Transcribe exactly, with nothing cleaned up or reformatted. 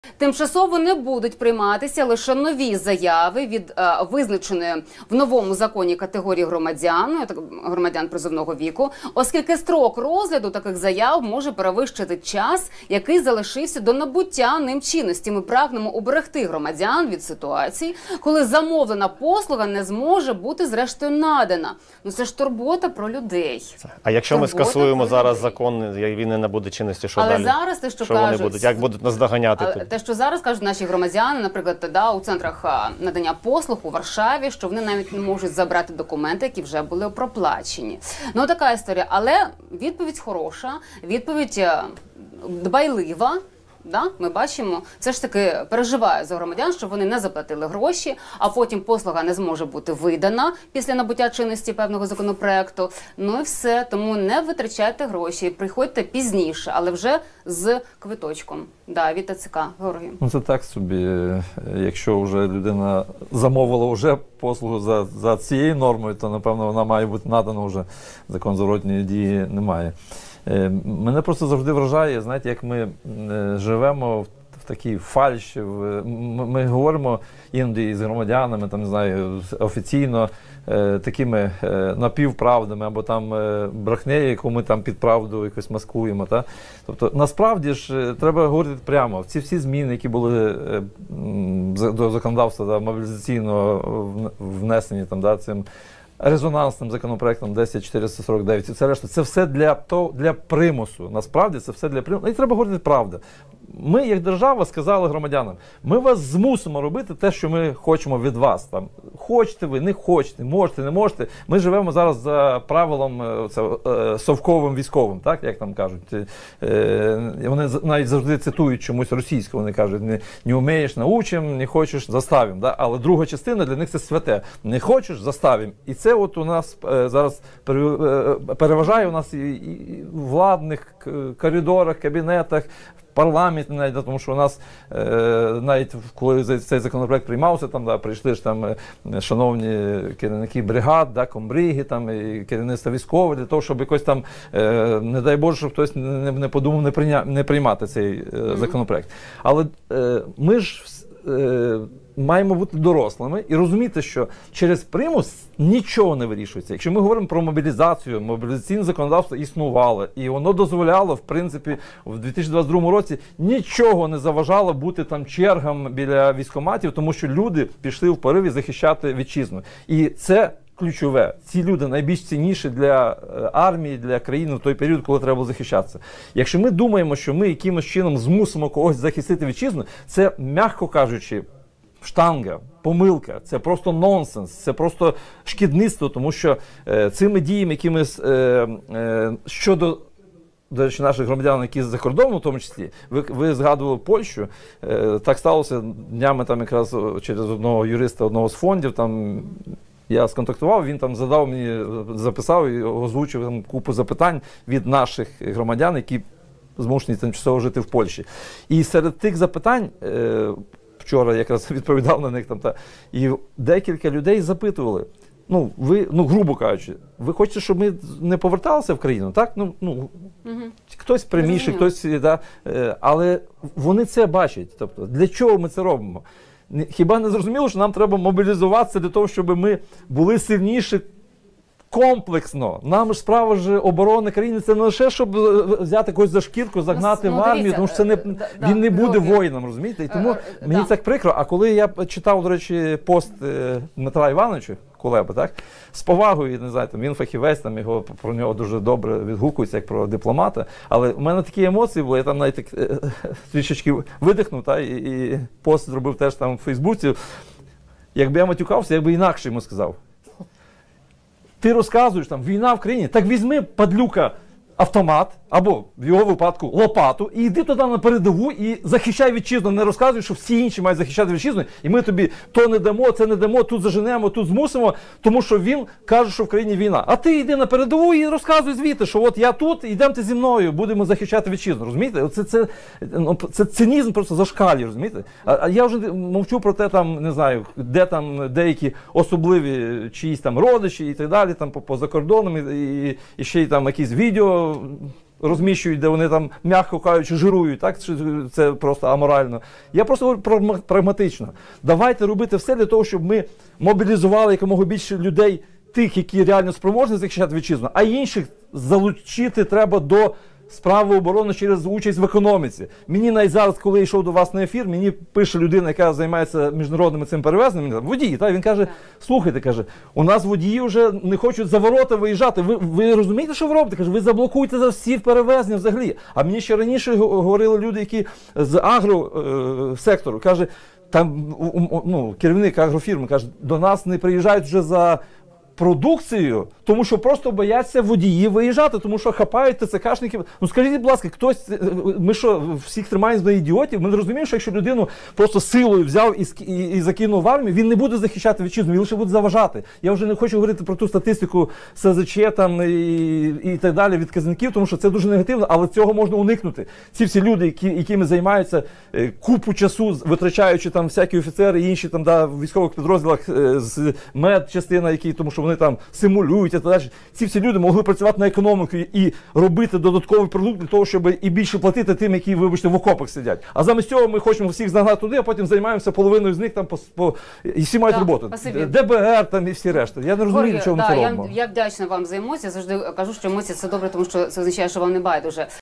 Тимчасово не будуть прийматися лише нові заяви від е, визначеної в новому законі категорії громадян, громадян призовного віку, оскільки строк розгляду таких заяв може перевищити час, який залишився до набуття ним чинності. Ми прагнемо уберегти громадян від ситуацій, коли замовлена послуга не зможе бути зрештою надана. Ну це ж турбота про людей. А якщо турбота ми скасуємо зараз людей. закон, він не набуде чинності, що Але далі? зараз те, що, що кажуть, вони будуть? Як будуть нас доганяти тут? Те, що зараз кажуть наші громадяни, наприклад, да, у центрах надання послуг у Варшаві, що вони навіть не можуть забрати документи, які вже були проплачені. Ну, така історія. Але відповідь хороша, відповідь дбайлива. Да? Ми бачимо, все ж таки переживаю за громадян, що вони не заплатили гроші, а потім послуга не зможе бути видана після набуття чинності певного законопроекту. Ну і все. Тому не витрачайте гроші, приходьте пізніше, але вже з квиточком. Да, від ТЦК. Георгій. Ну це так собі. Якщо вже людина замовила вже послугу за, за цією нормою, то напевно вона має бути надана вже. Закон зворотної дії немає. Мене просто завжди вражає, знаєте, як ми живемо в такій фальші. Ми, ми говоримо іноді з громадянами, там, не знаю, офіційно такими напівправдами або там брехнею, яку ми там під правду якось маскуємо. Та? Тобто, насправді ж, треба говорити прямо. Ці всі зміни, які були до законодавства да, мобілізаційно внесені там, да, цим резонансним законопроектом десять чотириста сорок дев'ять, і це решта, це все для, то, для примусу. Насправді це все для примусу. І треба говорити правду. Ми, як держава, сказали громадянам, ми вас змусимо робити те, що ми хочемо від вас. Там, хочете ви, не хочете, можете, не можете. Ми живемо зараз за правилом це, е, совковим військовим, так, як там кажуть. Е, вони навіть завжди цитують чомусь російську, вони кажуть, не, не вмієш, научим, не хочеш, заставим. Да? Але друга частина для них це святе. Не хочеш, заставим. І це от у нас е, зараз переважає у нас і, і в владних коридорах, кабінетах, парламенті, навіть, тому що у нас е, навіть коли цей законопроект приймався, там да, прийшли ж там шановні керівники бригад, да, комбриги, там і керівництво військове для того, щоб якось там, е, не дай Боже, щоб хтось не, не подумав не, прийня, не приймати цей е, mm-hmm. законопроект. Але е, ми ж е, маємо бути дорослими і розуміти, що через примус нічого не вирішується. Якщо ми говоримо про мобілізацію, мобілізаційне законодавство існувало, і воно дозволяло, в принципі, в дві тисячі двадцять другому році нічого не заважало бути там чергам біля військкоматів, тому що люди пішли в пориві захищати вітчизну. І це ключове. Ці люди найбільш цінніші для армії, для країни в той період, коли треба було захищатися. Якщо ми думаємо, що ми якимось чином змусимо когось захистити вітчизну, це, м'яко кажучи, штанга, помилка, це просто нонсенс, це просто шкідництво, тому що е, цими діями, якими е, е, щодо, до речі, наших громадян, які за кордоном, в тому числі, ви, ви згадували Польщу, е, так сталося днями там якраз через одного юриста одного з фондів, там я сконтактував, він там задав мені, записав і озвучив там купу запитань від наших громадян, які змушені тимчасово жити в Польщі. І серед тих запитань, е, вчора якраз відповідав на них там, та, і декілька людей запитували, ну, ви, ну, грубо кажучи, ви хочете, щоб ми не поверталися в країну, так? Ну, ну, угу. Хтось пряміше, хтось, да, але вони це бачать. Тобто, для чого ми це робимо? Хіба не зрозуміло, що нам треба мобілізуватися для того, щоб ми були сильніші комплексно? Нам ж справа ж оборони країни, це не лише, щоб взяти когось за шкірку, загнати ну, в армію, дивіться, тому що це не, да, він не буде Георгій. воїном, розумієте? І тому да. мені так прикро. А коли я читав, до речі, пост Дмитра Івановича Кулеби, так, з повагою, не знаю, там, він фахівець, там, його, про нього дуже добре відгукується, як про дипломата, але в мене такі емоції були, я там навіть е, трішечки видихнув, та, і, і пост зробив теж там в Фейсбуці. Якби я матюкався, я би інакше йому сказав. Ти розказуєш, там, війна в країні, так візьми, падлюка, автомат, або в його випадку лопату, і йди туди на передову і захищай вітчизну. Не розказуй, що всі інші мають захищати вітчизну, і ми тобі то не дамо, це не дамо, тут заженемо, тут змусимо, тому що він каже, що в країні війна. А ти йди на передову і розказуй звідти, що от я тут, йдемте зі мною, будемо захищати вітчизну. Розумієте? Це, це, ну, це цинізм просто зашкалює, розумієте? А, а я вже мовчу про те, там, не знаю, де там деякі особливі чиїсь там родичі і так далі, там по, по закордонам, і, і, і ще й там якісь відео розміщують, де вони там, м'яко кажучи, жирують, так? Чи це просто аморально. Я просто говорю про- прагматично. Давайте робити все для того, щоб ми мобілізували якомога більше людей, тих, які реально спроможні захищати вітчизну, а інших залучити треба до справи оборони через участь в економіці. Мені навіть зараз, коли я йшов до вас на ефір, мені пише людина, яка займається міжнародними цим перевезенням, водій, та, він каже, слухайте, каже, у нас водії вже не хочуть за ворота виїжджати, ви, ви розумієте, що ви робите? Каже, ви заблокуєте за всі перевезення взагалі. А мені ще раніше говорили люди, які з агросектору, каже, там ну, керівник агрофірми каже, до нас не приїжджають вже за продукцією, тому що просто бояться водії виїжджати, тому що хапають ТЦКшників. Ну скажіть, будь ласка, хтось, ми що, всіх тримаємо за ідіотів? Ми не розуміємо, що якщо людину просто силою взяв і, і, і закинув в армію, він не буде захищати вітчизну, він лише буде заважати. Я вже не хочу говорити про ту статистику СЗЧ там, і, і так далі, відказників, тому що це дуже негативно, але цього можна уникнути. Ці всі люди, які, якими займаються купу часу, витрачаючи там всякі офіцери і інші там, да, в військових підрозділах з медчастина, які, тому що вони там симулюють і так далі. Ці всі люди могли працювати на економіку і робити додатковий продукт для того, щоб і більше платити тим, які, вибачте, в окопах сидять. А замість цього ми хочемо всіх загнати туди, а потім займаємося половиною з них там по, по і всі мають Так, роботу. спасибі. ДБР там і всі решта. Я не розумію, Георгію, чого ми да, це я, робимо. я вдячна вам за емоції. Завжди кажу, що емоції це добре, тому що це означає, що вам не байдуже.